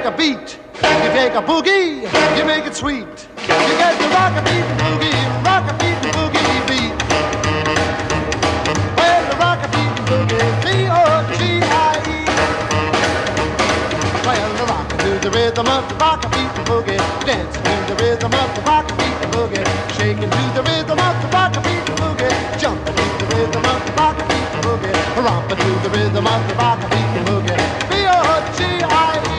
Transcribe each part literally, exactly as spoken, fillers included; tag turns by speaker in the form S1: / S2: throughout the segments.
S1: a beat, you take a boogie, you make it sweet. You get the rock-a-beatin' boogie, rock-a-beatin' boogie beat. Well, the rock-a-beatin' boogie, B O G I E. Well, the rockin' to the rhythm of the rock-a-beatin' boogie, dancing to the rhythm of the rock-a-beatin' boogie, shaking to the rhythm of the rock-a-beatin' boogie, jumping to the rhythm of the rock-a-beatin' boogie, romping to the rhythm of the rock-a-beatin' boogie, B O G I E.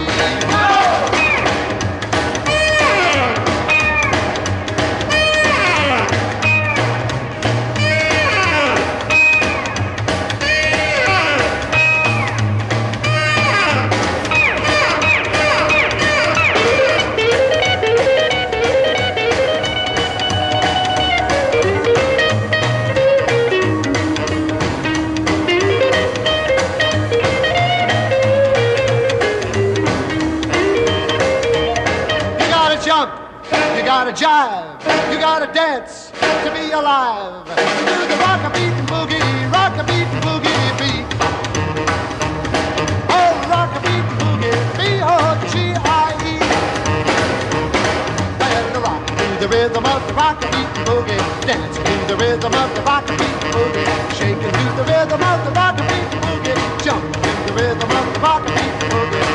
S1: You gotta jive, you gotta dance to be alive. Do the rock-a-beatin' boogie, rock-a-beatin' boogie beat. Oh, rock-a-beatin' boogie, B O G I E. Well, the rock to the rhythm of the rock-a-beatin' boogie, dancing to the rhythm of the rock-a-beatin' boogie, shaking to the rhythm of the rock-a-beatin' boogie, jumping to the rhythm of the rock-a-beatin' boogie.